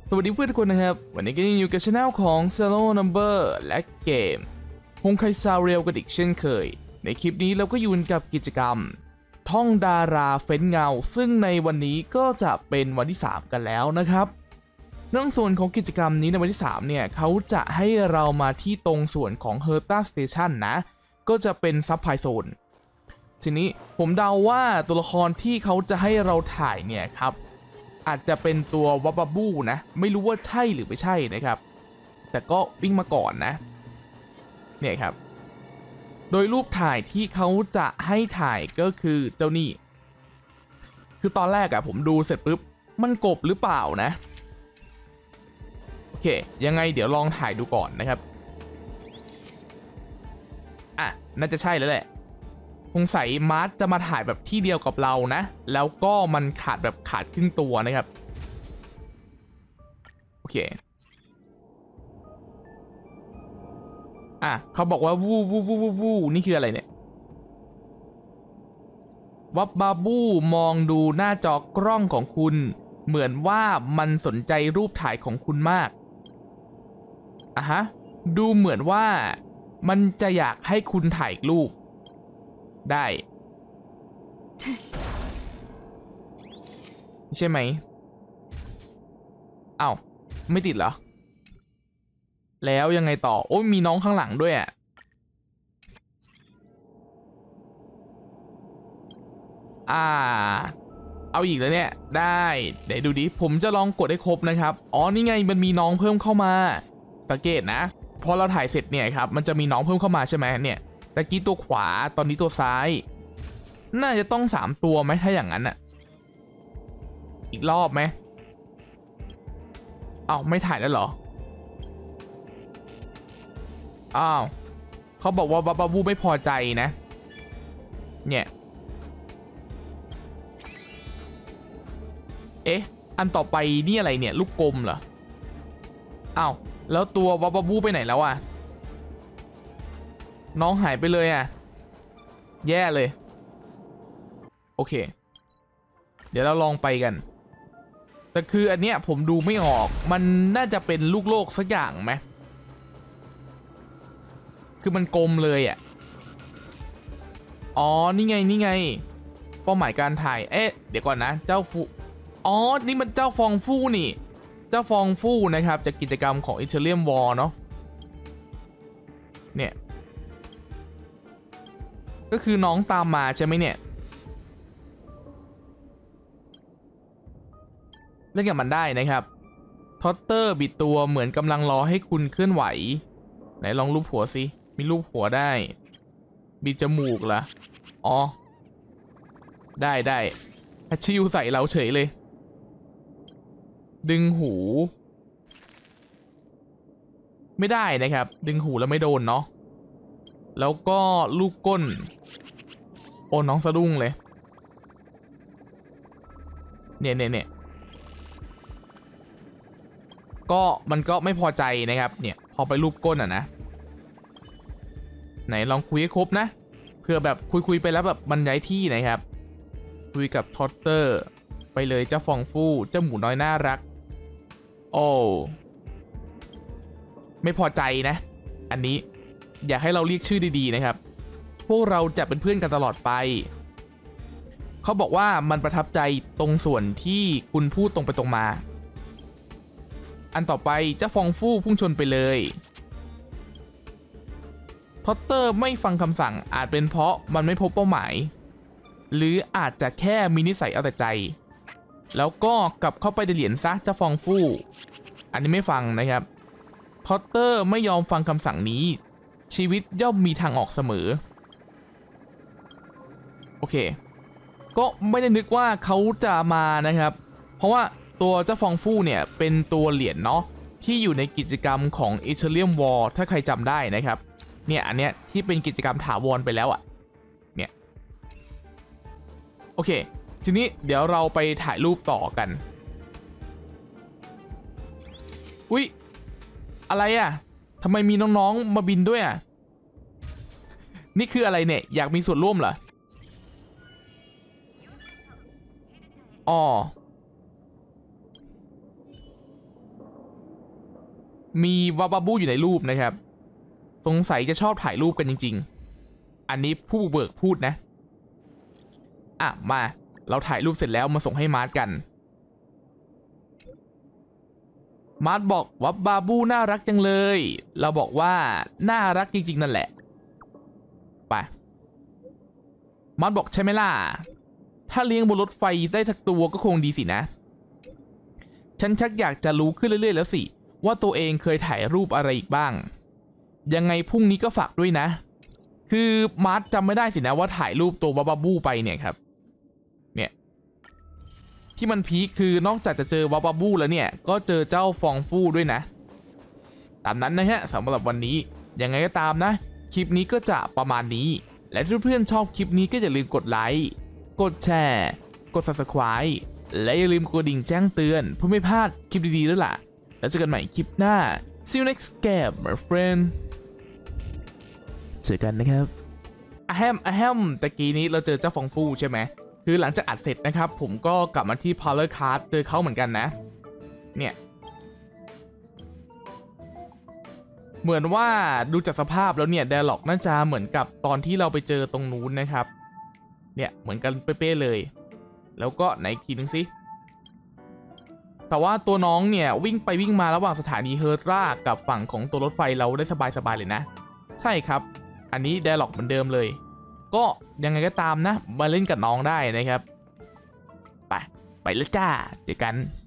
สวัสดีเพื่อนทุกคนนะครับวันนี้ก็ยังอยู่กับช่องของ Zero Number และเกมฮงไคซาเรียลกันอีกเช่นเคยในคลิปนี้เราก็อยู่กับกิจกรรมท่องดาราเฟ้นเงาซึ่งในวันนี้ก็จะเป็นวันที่ 3 กันแล้วนะครับเรื่องส่วนของกิจกรรมนี้ในวันที่ 3 เนี่ยเขาจะให้เรามาที่ตรงส่วนของ Herta Station นะก็จะเป็นซับไพโซนทีนี้ผมเดาว่าตัวละครที่เขาจะให้เราถ่ายเนี่ยครับอาจจะเป็นตัววับบูนะไม่รู้ว่าใช่หรือไม่ใช่นะครับแต่ก็วิ่งมาก่อนนะเนี่ยครับโดยรูปถ่ายที่เขาจะให้ถ่ายก็คือเจ้านี่คือตอนแรกอะผมดูเสร็จปุ๊บมันกบหรือเปล่านะโอเคยังไงเดี๋ยวลองถ่ายดูก่อนนะครับอ่ะน่าจะใช่แล้วแหละสงสัยมาร์ทจะมาถ่ายแบบที่เดียวกับเรานะแล้วก็มันขาดแบบขาดครึ่งตัวนะครับโอเคอ่ะเขาบอกว่าวูนี่คืออะไรเนี่ยวับบาบูมองดูหน้าจอกล้องของคุณเหมือนว่ามันสนใจรูปถ่ายของคุณมากอ่ะฮะดูเหมือนว่ามันจะอยากให้คุณถ่ายรูปได้ใช่ไหมอ้าวไม่ติดเหรอแล้วยังไงต่อโอ้ยมีน้องข้างหลังด้วยอ่ะเอาอีกแล้วเนี่ยได้เดี๋ยวดูดิผมจะลองกดให้ครบนะครับอ๋อนี่ไงมันมีน้องเพิ่มเข้ามาสังเกตนะพอเราถ่ายเสร็จเนี่ยครับมันจะมีน้องเพิ่มเข้ามาใช่ไหมเนี่ยตะกี้ตัวขวาตอนนี้ตัวซ้ายน่าจะต้อง3ตัวไหมถ้าอย่างนั้นอ่ะอีกรอบไหมอ้าวไม่ถ่ายแล้วเหรออ้าวเขาบอกว่าบาบูไม่พอใจนะเนี่ยเอ๊ะอันต่อไปนี่อะไรเนี่ยลูกกลมเหรออ้าวแล้วตัวบาบูไปไหนแล้วอ่ะน้องหายไปเลยอ่ะแย่เลยโอเคเดี๋ยวเราลองไปกันแต่คืออันเนี้ยผมดูไม่ออกมันน่าจะเป็นลูกโลกสักอย่างไหมคือมันกลมเลยอ่ะอ๋อนี่ไงนี่ไงเป้าหมายการถ่ายเอ๊ะเดี๋ยวก่อนนะเจ้าฟูอ๋อนี่มันเจ้าฟองฟู่นี่เจ้าฟองฟู่นะครับจากกิจกรรมของอิตาเลียนวอร์เนาะเนี่ยก็คือน้องตามมาใช่ไหมเนี่ยเล่นกับมันได้นะครับทอตเตอร์บิดตัวเหมือนกำลังรอให้คุณเคลื่อนไหวไหนลองรูปหัวสิมีรูปหัวได้บิดจมูกเหรออ๋อได้ฮัชิวใส่เราเฉยเลยดึงหูไม่ได้นะครับดึงหูแล้วไม่โดนเนาะแล้วก็ลูกก้นโอ้น้องสะดุ้งเลยเนี่ยก็มันก็ไม่พอใจนะครับเนี่ยพอไปรูปก้นอ่ะนะไหนลองคุยให้ครบนะเพื่อแบบคุยไปแล้วแบบมันย้ายที่นะครับคุยกับทอตเตอร์ไปเลยเจ้าฟองฟู่เจ้าหมูน้อยน่ารักโอ้ไม่พอใจนะอันนี้อยากให้เราเรียกชื่อดีๆนะครับพวกเราจะเป็นเพื่อนกันตลอดไปเขาบอกว่ามันประทับใจตรงส่วนที่คุณพูดตรงไปตรงมาอันต่อไปเจ้าฟองฟู่พุ่งชนไปเลยพอตเตอร์ไม่ฟังคำสั่งอาจเป็นเพราะมันไม่พบเป้าหมายหรืออาจจะแค่มีนิสัยเอาแต่ใจแล้วก็กลับเข้าไปในเหรียญซะเจ้าฟองฟู่อันนี้ไม่ฟังนะครับพอตเตอร์ไม่ยอมฟังคำสั่งนี้ชีวิตย่อมมีทางออกเสมอโอเคก็ไม่ได้นึกว่าเขาจะมานะครับเพราะว่าตัวเจ้าฟองฟู่เนี่ยเป็นตัวเหรียญเนาะที่อยู่ในกิจกรรมของ Ethereum War ถ้าใครจำได้นะครับเนี่ยอันเนี้ยที่เป็นกิจกรรมถาวรไปแล้วอ่ะเนี่ยโอเคทีนี้เดี๋ยวเราไปถ่ายรูปต่อกันอุ๊ยอะไรอ่ะทำไมมีน้องๆมาบินด้วยอ่ะนี่คืออะไรเนี่ยอยากมีส่วนร่วมเหรออ๋อมีวาบาบูอยู่ในรูปนะครับสงสัยจะชอบถ่ายรูปกันจริงๆอันนี้ผู้บุกเบิกพูดนะมาเราถ่ายรูปเสร็จแล้วมาส่งให้มาร์ทกันมาร์ทบอกวาบาบูน่ารักจังเลยเราบอกว่าน่ารักจริงๆนั่นแหละไปมาร์ทบอกใช่ไหมล่ะถ้าเลี้ยงบนรถไฟได้สักตัวก็คงดีสินะฉันชักอยากจะรู้ขึ้นเรื่อยๆแล้วสิว่าตัวเองเคยถ่ายรูปอะไรอีกบ้างยังไงพรุ่งนี้ก็ฝากด้วยนะคือมาร์ทจำไม่ได้สินะว่าถ่ายรูปตัววาบาบูไปเนี่ยครับเนี่ยที่มันพีคคือนอกจากจะเจอวาบาบูแล้วเนี่ยก็เจอเจ้าฟองฟู่ด้วยนะตามนั้นนะฮะสำหรับวันนี้ยังไงก็ตามนะคลิปนี้ก็จะประมาณนี้และถ้าเพื่อนชอบคลิปนี้ก็อย่าลืมกดไลค์กดแชร์กด Subscribe และอย่าลืมกดกระดิ่งแจ้งเตือนเพื่อไม่พลาดคลิปดีๆด้วยล่ะแล้วเจอกันใหม่คลิปหน้า See you next game my friend เจอกันนะครับอะแฮมตะกี้นี้เราเจอเจ้าฟองฟูใช่ไหมคือหลังจากอัดเสร็จนะครับผมก็กลับมาที่ Parlor Card เจอเขาเหมือนกันนะเนี่ยเหมือนว่าดูจากสภาพแล้วเนี่ย Dialog น่าจะเหมือนกับตอนที่เราไปเจอตรงนู้นนะครับเนี่ยเหมือนกันเป๊ะๆเลยแล้วก็ไหนอีกทีนึงสิแต่ว่าตัวน้องเนี่ยวิ่งไปวิ่งมาระหว่างสถานีเฮิร์ตรากับฝั่งของตัวรถไฟเราได้สบายๆเลยนะใช่ครับอันนี้ Dialog เหมือนเดิมเลยก็ยังไงก็ตามนะมาเล่นกับน้องได้นะครับไปแล้วจ้าเจอกัน